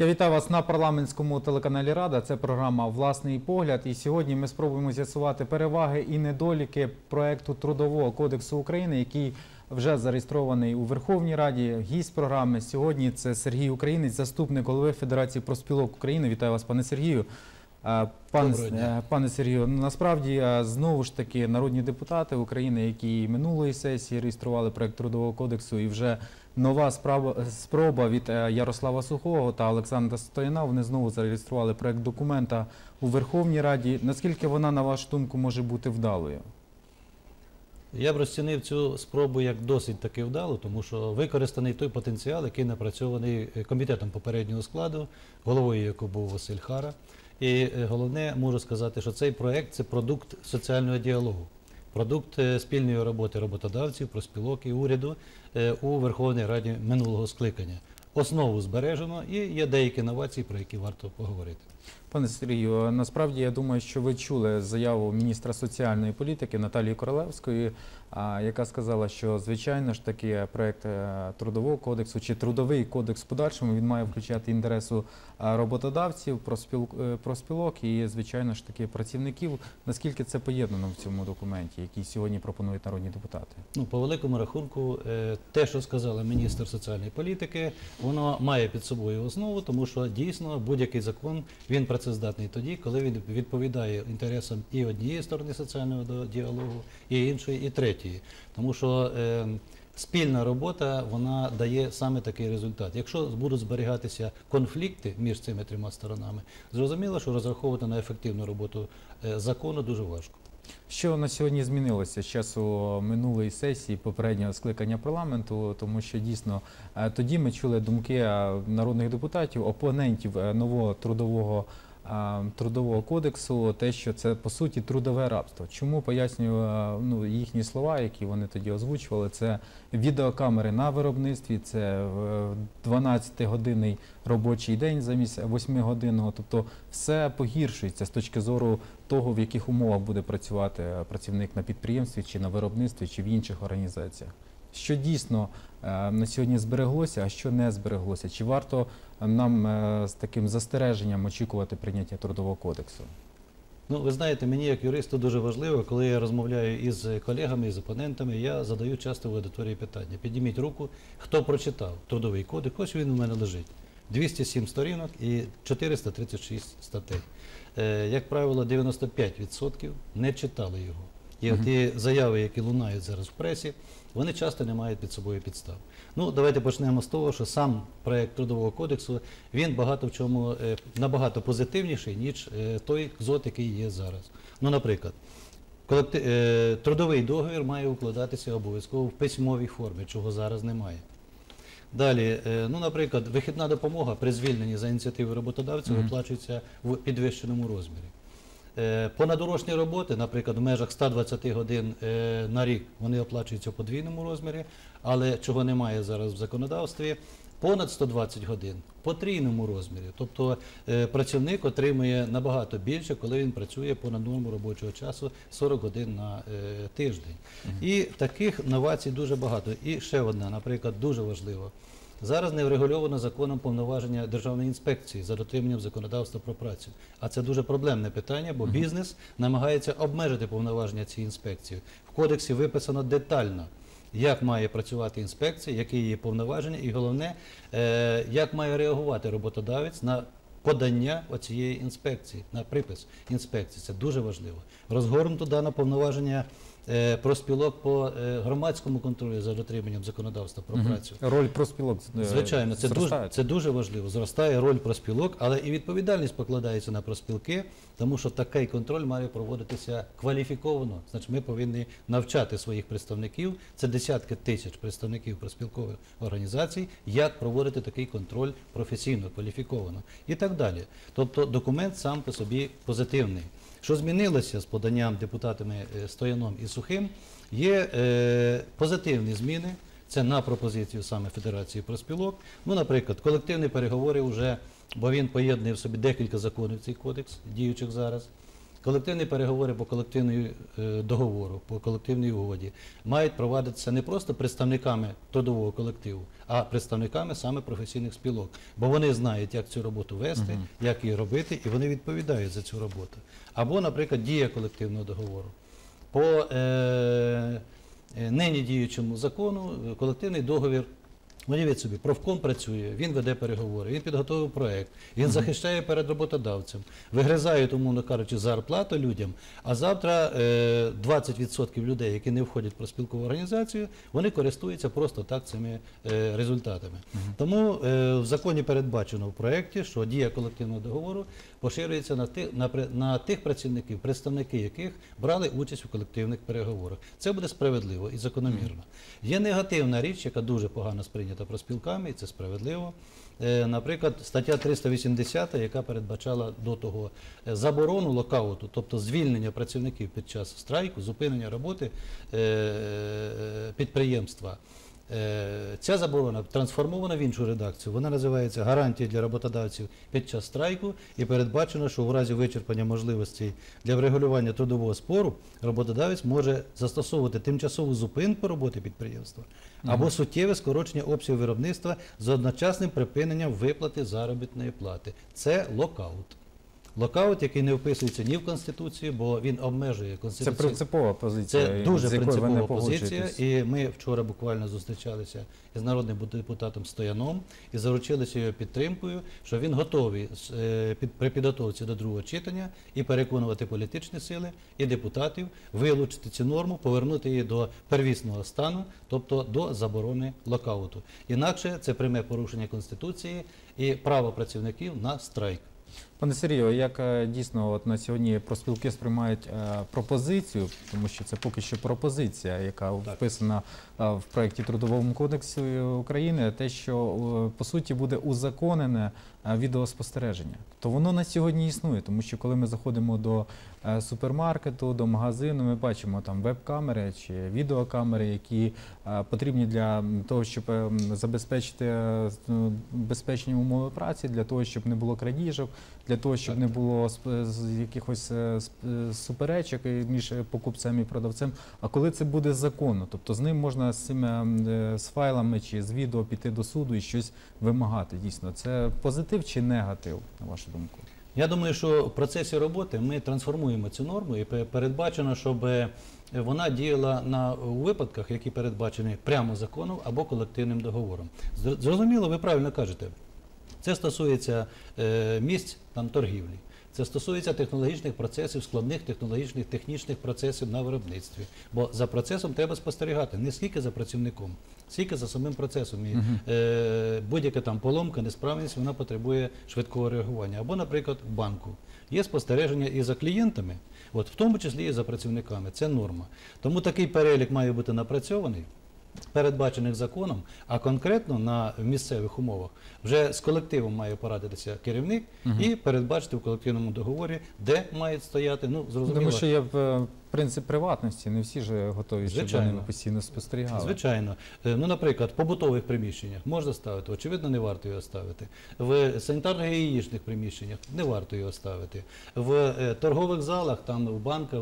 Я вітаю вас на парламентському телеканалі Рада. Це програма «Власний погляд». І сьогодні ми спробуємо з'ясувати переваги і недоліки проекту Трудового кодексу України, який вже зареєстрований у Верховній Раді. Гість програми сьогодні – це Сергій Українець, заступник голови Федерації профспілок України. Вітаю вас, пане Сергію. Пане Сергію, насправді, знову ж таки, народні депутати України, які минулої сесії реєстрували проект Трудового кодексу, і вже нова спроба від Ярослава Сухого та Олександра Стояна, вони знову зареєстрували проект документа у Верховній Раді. Наскільки вона, на вашу думку, може бути вдалою? Я б розцінив цю спробу як досить таки вдалу, тому що використаний той потенціал, який напрацьований комітетом попереднього складу, головою якого був Василь Хара. І головне, можу сказати, що цей проект – це продукт соціального діалогу, продукт спільної роботи роботодавців, профспілок і уряду у Верховній Раді минулого скликання. Основу збережено і є деякі новації, про які варто поговорити. Пане Сергію, насправді я думаю, що ви чули заяву міністра соціальної політики Наталії Королевської, яка сказала, що звичайно ж таки проект Трудового кодексу чи Трудовий кодекс в подальшому він має включати інтересу роботодавців, профспілок і звичайно ж таки працівників. Наскільки це поєднано в цьому документі, який сьогодні пропонують народні депутати? Ну, по великому рахунку, те, що сказала міністр соціальної політики, воно має під собою основу, тому що дійсно будь-який закон, він працездатний тоді, коли він відповідає інтересам і однієї сторони соціального діалогу, і іншої, і третьої. Тому що спільна робота, вона дає саме такий результат. Якщо будуть зберігатися конфлікти між цими трьома сторонами, зрозуміло, що розраховувати на ефективну роботу закону дуже важко. Що на сьогодні змінилося з часу минулої сесії попереднього скликання парламенту, тому що дійсно тоді ми чули думки народних депутатів, опонентів нового трудового кодексу, те, що це по суті трудове рабство. Чому, пояснюю, їхні слова, які вони тоді озвучували, це відеокамери на виробництві, це 12-годинний робочий день замість 8-годинного, тобто все погіршується з точки зору того, в яких умовах буде працювати працівник на підприємстві, чи на виробництві, чи в інших організаціях. Що дійсно на сьогодні збереглося, а що не збереглося? Чи варто нам з таким застереженням очікувати прийняття Трудового кодексу? Ну, ви знаєте, мені як юристу дуже важливо, коли я розмовляю із колегами, із опонентами, я задаю часто в аудиторії питання. Підніміть руку, хто прочитав Трудовий кодекс, ось він у мене лежить. 207 сторінок і 436 статей. Як правило, 95% не читали його. І ті заяви, які лунають зараз в пресі, вони часто не мають під собою підстав. Ну, давайте почнемо з того, що сам проект Трудового кодексу, він багато в чому набагато позитивніший, ніж той КЗОТ, який є зараз. Ну, наприклад, трудовий договір має укладатися обов'язково в письмовій формі, чого зараз немає. Далі, ну, наприклад, вихідна допомога при звільненні за ініціативи роботодавця виплачується в підвищеному розмірі. Понадурочні роботи, наприклад, в межах 120 годин на рік, вони оплачуються в подвійному розмірі, але чого немає зараз в законодавстві, понад 120 годин в потрійному розмірі. Тобто працівник отримує набагато більше, коли він працює понад норму робочого часу 40 годин на тиждень. І таких новацій дуже багато. І ще одна, наприклад, дуже важливо. Зараз не врегульовано законом повноваження Державної інспекції за дотриманням законодавства про працю. А це дуже проблемне питання, бо бізнес намагається обмежити повноваження цієї інспекції. В кодексі виписано детально, як має працювати інспекція, які її повноваження і головне, як має реагувати роботодавець на подання оцієї інспекції, на припис інспекції. Це дуже важливо. Розгорнуто дане повноваження профспілок по громадському контролю за дотриманням законодавства про працю. Роль профспілок звичайно, це дуже важливо. Зростає роль профспілок, але і відповідальність покладається на профспілки, тому що такий контроль має проводитися кваліфіковано. Значить, ми повинні навчати своїх представників, це десятки тисяч представників профспілкових організацій, як проводити такий контроль професійно, кваліфіковано і так далі. Тобто документ сам по собі позитивний. Що змінилося з поданням депутатами Стояном і Сухим, є позитивні зміни, це на пропозицію саме Федерації профспілок. Ну, наприклад, колективні переговори вже, бо він поєднує в собі декілька законів, цей кодекс, діючих зараз. колективні переговори по колективному договору, по колективній угоді мають провадитися не просто представниками трудового колективу, а представниками саме професійних спілок. Бо вони знають, як цю роботу вести, як її робити, і вони відповідають за цю роботу. Або, наприклад, дія колективного договору. По нині діючому закону колективний договір, уявіть собі, профком працює, він веде переговори, він підготовив проєкт, він захищає перед роботодавцем, вигризає, умовно кажучи, зарплату людям, а завтра 20% людей, які не входять в профспілкову організацію, вони користуються просто так цими результатами. Тому в законі передбачено в проєкті, що дія колективного договору поширюється на тих працівників, представники яких брали участь у колективних переговорах. Це буде справедливо і закономірно. Є негативна річ, яка дуже погано сприйнята профспілками, і це справедливо. Наприклад, стаття 380, яка передбачала до того заборону локауту, тобто звільнення працівників під час страйку, зупинення роботи підприємства. Ця заборона трансформована в іншу редакцію. Вона називається «Гарантії для роботодавців під час страйку» і передбачено, що в разі вичерпання можливостей для врегулювання трудового спору роботодавець може застосовувати тимчасову зупинку роботи підприємства або суттєве скорочення обсягу виробництва з одночасним припиненням виплати заробітної плати. Це локаут. Локаут, який не вписується ні в Конституцію, бо він обмежує Конституцію. Це принципова позиція. Це дуже з якою ви не принципова позиція, погоджуєтесь. і ми вчора буквально зустрічалися із народним депутатом Стояном і заручилися його підтримкою, що він готовий при підготовці до другого читання і переконувати політичні сили і депутатів вилучити цю норму, повернути її до первісного стану, тобто до заборони локауту. Інакше це пряме порушення Конституції і права працівників на страйк. Пане Сергію, як дійсно от на сьогодні профспілки сприймають пропозицію, тому що це поки що пропозиція, яка вписана в проєкті Трудового кодексу України, те, що по суті буде узаконене відеоспостереження. То воно на сьогодні існує, тому що коли ми заходимо до супермаркету, до магазину, ми бачимо там веб-камери чи відеокамери, які потрібні для того, щоб забезпечити безпечні умови праці, для того, щоб не було крадіжок, для того, щоб не було якихось суперечок між покупцем і продавцем. А коли це буде законно, тобто з ним можна з файлами чи з відео піти до суду і щось вимагати дійсно. Це позитив чи негатив, на вашу думку? Я думаю, що в процесі роботи ми трансформуємо цю норму і передбачено, щоб вона діяла у випадках, які передбачені прямо законом або колективним договором. Зрозуміло, ви правильно кажете. Це стосується місць торгівлі, це стосується технологічних процесів, складних технологічних, технічних процесів на виробництві. Бо за процесом треба спостерігати, не скільки за працівником, скільки за самим процесом. Будь-яка поломка, несправність, вона потребує швидкого реагування. Або, наприклад, в банку. Є спостереження і за клієнтами, в тому числі і за працівниками. Це норма. Тому такий перелік має бути напрацьований, передбачених законом, а конкретно на місцевих умовах вже з колективом має порадитися керівник і передбачити в колективному договорі, де мають стояти, зрозуміло. Тому що є принцип приватності, не всі ж готові, щоб за ними постійно спостерігали. Звичайно. Наприклад, в побутових приміщеннях можна ставити, очевидно, не варто його ставити. В санітарно-гігієнічних приміщеннях не варто його ставити. В торгових залах, в банках,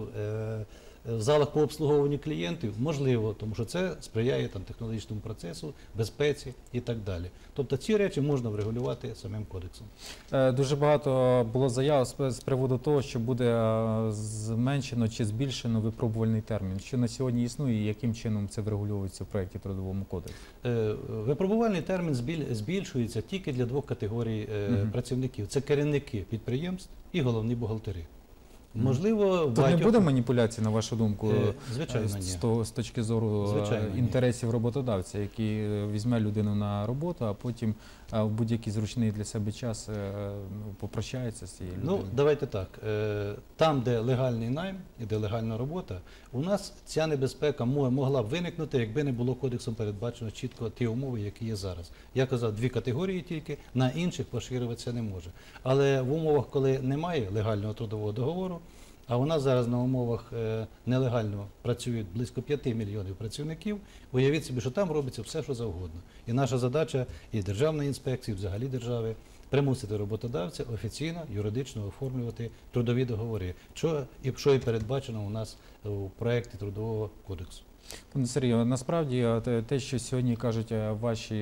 в залах по обслуговуванню клієнтів можливо, тому що це сприяє технологічному процесу, безпеці і так далі. Тобто ці речі можна врегулювати самим кодексом. Дуже багато було заяв з приводу того, що буде зменшено чи збільшено випробувальний термін. Що на сьогодні існує і яким чином це врегульовується в проєкті Трудовому кодексу? Випробувальний термін збільшується тільки для двох категорій працівників. Це керівники підприємств і головні бухгалтери. Можливо, Тут не буде маніпуляції, на вашу думку, звичайно, ні. з точки зору інтересів роботодавця, який візьме людину на роботу, а потім в будь-який зручний для себе час попрощається з цією людиною? Давайте так. Там, де легальний найм і де легальна робота, у нас ця небезпека могла б виникнути, якби не було кодексом передбачено чітко ті умови, які є зараз. Я казав, дві категорії тільки, на інших поширюватися не може. Але в умовах, коли немає легального трудового договору, а у нас зараз на умовах нелегально працюють близько 5 мільйонів працівників, уявіть собі, що там робиться все, що завгодно. І наша задача, і Державної інспекції, взагалі держави, примусити роботодавця офіційно, юридично оформлювати трудові договори, що і передбачено у нас у проєкті Трудового кодексу. Пане Сергію, насправді те, що сьогодні кажуть ваші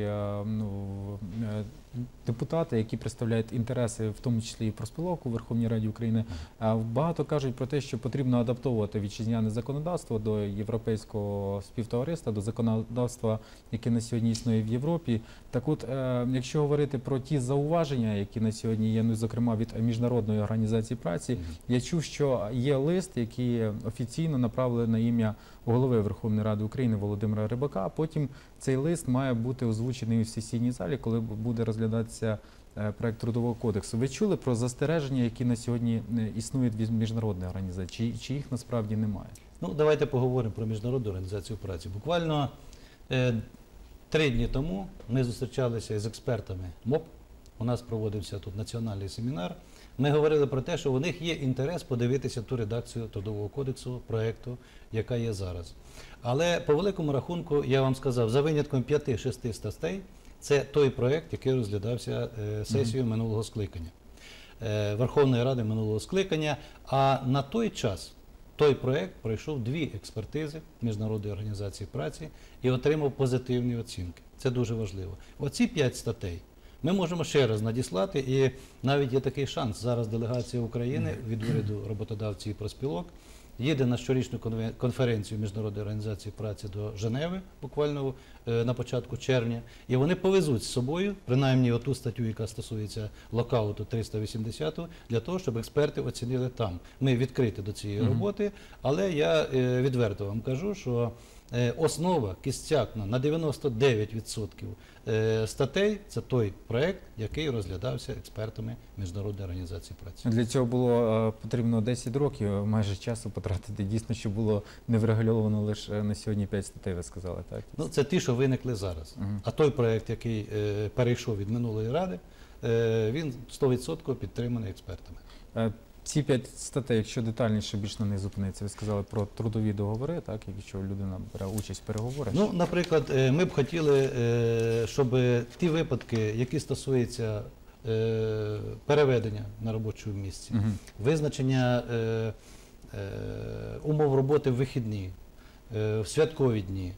депутати, які представляють інтереси, в тому числі і профспілок у Верховній Раді України, багато кажуть про те, що потрібно адаптовувати вітчизняне законодавство до європейського співтовариства, до законодавства, яке на сьогодні існує в Європі. Так от, якщо говорити про ті зауваження, які на сьогодні є, ну, зокрема від Міжнародної організації праці, я чув, що є лист, який офіційно направили на ім'я голови Верховної Ради України Володимира Рибака, а потім цей лист має бути озвучений у сесійній залі, коли буде розглядатися проект Трудового кодексу. Ви чули про застереження, які на сьогодні існують від міжнародної організації, чи їх насправді немає? Ну, давайте поговоримо про Міжнародну організацію праці. Буквально 3 дні тому ми зустрічалися з експертами МОП, у нас проводився тут національний семінар. Ми говорили про те, що у них є інтерес подивитися ту редакцію Трудового кодексу, проєкту, яка є зараз. Але по великому рахунку, я вам сказав, за винятком 5-6 статей, це той проєкт, який розглядався сесією минулого скликання, Верховної Ради минулого скликання, а на той час той проєкт пройшов 2 експертизи Міжнародної організації праці і отримав позитивні оцінки. Це дуже важливо. Оці 5 статей ми можемо ще раз надіслати, і навіть є такий шанс. Зараз делегація України від уряду роботодавців і профспілок їде на щорічну конференцію Міжнародної організації праці до Женеви, буквально на початку червня, і вони повезуть з собою, принаймні оту статтю, яка стосується локауту 380, для того, щоб експерти оцінили там. Ми відкриті до цієї роботи, але я відверто вам кажу, що основа кістякна на 99% статей – це той проєкт, який розглядався експертами Міжнародної організації праці. Для цього було потрібно 10 років, майже часу потратити. Дійсно, що було не врегульовано лише на сьогодні 5 статей, ви сказали, так? Ну, це ті, що виникли зараз. А той проєкт, який перейшов від минулої ради, він 100% підтриманий експертами. Ці 5 статей, якщо детальніше більш на них зупинитися, ви сказали про трудові договори, так, якщо людина бере участь в переговорах. Ну, наприклад, ми б хотіли, щоб ті випадки, які стосуються переведення на робочому місці, визначення умов роботи в вихідні, в святкові дні,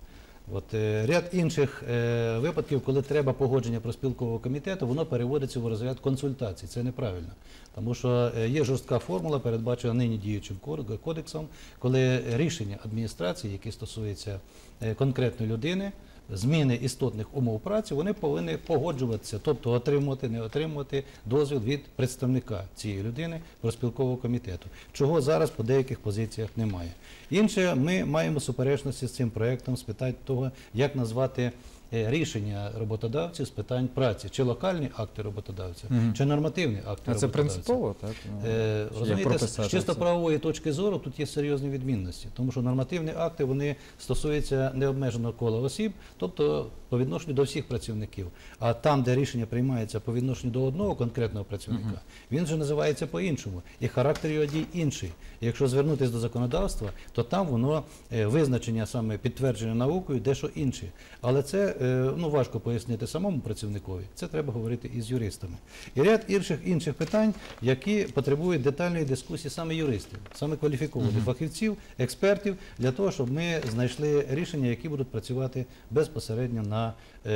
ряд інших випадків, коли треба погодження профспілкового комітету, воно переводиться в розряд консультацій. Це неправильно. Тому що є жорстка формула, передбачена нині діючим кодексом, коли рішення адміністрації, які стосуються конкретної людини, зміни істотних умов праці, вони повинні погоджуватися, тобто отримувати, не отримувати дозвіл від представника цієї людини профспілкового комітету, чого зараз по деяких позиціях немає. Інше, ми маємо суперечності з цим проєктом з питань того, як назвати рішення роботодавців з питань праці, чи локальні акти роботодавця, чи нормативні акти роботодавця. Це принципово, так? Розумієте, з чисто правової точки зору тут є серйозні відмінності, тому що нормативні акти, вони стосуються необмеженого кола осіб, тобто по відношенню до всіх працівників. А там, де рішення приймається по відношенню до одного конкретного працівника, він вже називається по-іншому, і характер його дій інший. І якщо звернутися до законодавства, то там воно визначення саме підтвердження наукою дещо інше. Але це важко пояснити самому працівникові, це треба говорити із юристами. І ряд інших питань, які потребують детальної дискусії саме юристів, саме кваліфікованих фахівців, експертів, для того, щоб ми знайшли рішення, які будуть працювати безпосередньо на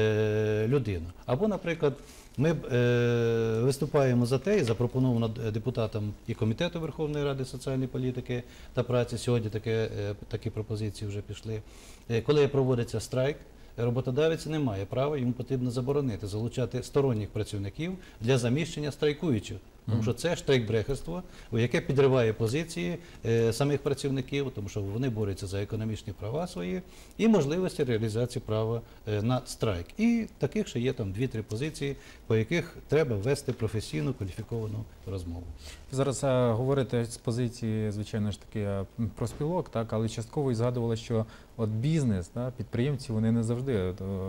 людину. Або, наприклад, ми виступаємо за те, і запропоновано депутатам і Комітету Верховної Ради соціальної політики та праці, сьогодні такі пропозиції вже пішли, коли проводиться страйк, роботодавець не має права, йому потрібно заборонити залучати сторонніх працівників для заміщення страйкуючих. Тому що це штрейкбрехерство, яке підриває позиції самих працівників, тому що вони борються за економічні права свої і можливості реалізації права на страйк. І таких ще є там 2-3 позиції, по яких треба вести професійну, кваліфіковану розмову. Зараз говорите з позиції, звичайно ж таки, профспілок, так, але частково і згадували, що от бізнес, підприємці, вони не завжди.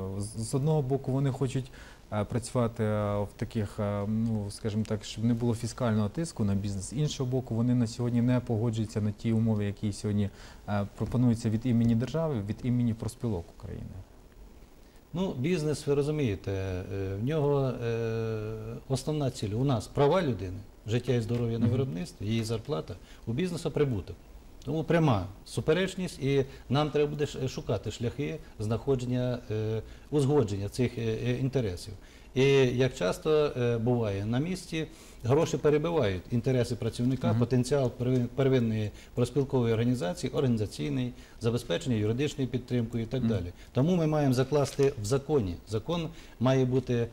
З одного боку, вони хочуть працювати в таких, скажімо так, щоб не було фіскального тиску на бізнес. З іншого боку, вони на сьогодні не погоджуються на ті умови, які сьогодні пропонуються від імені держави, від імені профспілок України. Ну, бізнес, ви розумієте, в нього основна ціль у нас права людини, життя і здоров'я на виробництві, її зарплата, у бізнесу прибуток. Тому пряма суперечність, і нам треба буде шукати шляхи знаходження, узгодження цих інтересів. І як часто буває на місці, гроші перебивають інтереси працівника, потенціал первинної профспілкової організації, організаційний, забезпечення юридичною підтримкою і так далі. Тому ми маємо закласти в законі. Закон має бути,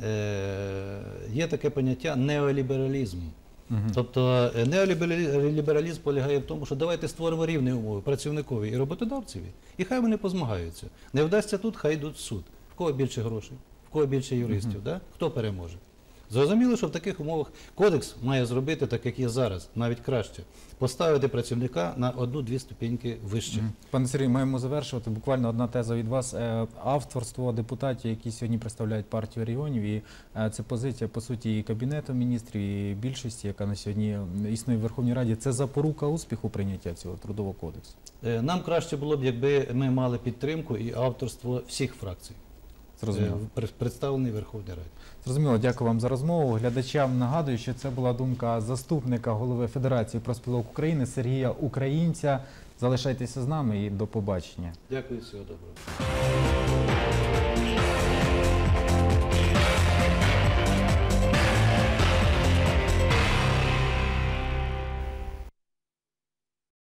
є таке поняття неолібералізм. Тобто неолібералізм полягає в тому, що давайте створимо рівні умови працівникові і роботодавцеві, і хай вони позмагаються. Не вдасться тут, хай йдуть в суд. В кого більше грошей, в кого більше юристів, да? Хто переможе. Зрозуміло, що в таких умовах кодекс має зробити так, як є зараз, навіть краще. Поставити працівника на 1-2 ступіньки вище. Пане Сергію, маємо завершувати. Буквально одна теза від вас. Авторство депутатів, які сьогодні представляють партію регіонів, і це позиція, по суті, і Кабінету міністрів, і більшості, яка на сьогодні існує в Верховній Раді. Це запорука успіху прийняття цього трудового кодексу? Нам краще було б, якби ми мали підтримку і авторство всіх фракцій, представлений в Верховній Раді. Зрозуміло, дякую вам за розмову. Глядачам нагадую, що це була думка заступника голови Федерації профспілок України Сергія Українця. Залишайтеся з нами і до побачення. Дякую, всього доброго.